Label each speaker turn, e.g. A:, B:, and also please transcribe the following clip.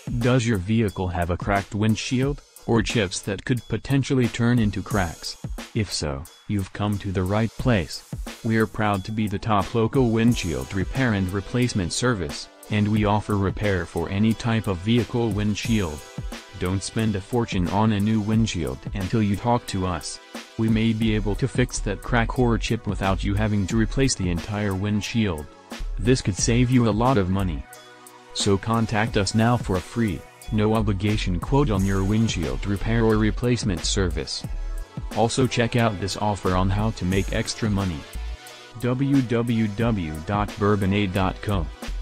A: Does your vehicle have a cracked windshield, or chips that could potentially turn into cracks? If so, you've come to the right place. We're proud to be the top local windshield repair and replacement service, and we offer repair for any type of vehicle windshield. Don't spend a fortune on a new windshield until you talk to us. We may be able to fix that crack or chip without you having to replace the entire windshield. This could save you a lot of money. So contact us now for a free, no-obligation quote on your windshield repair or replacement service. Also check out this offer on how to make extra money. www.bourbonnais.com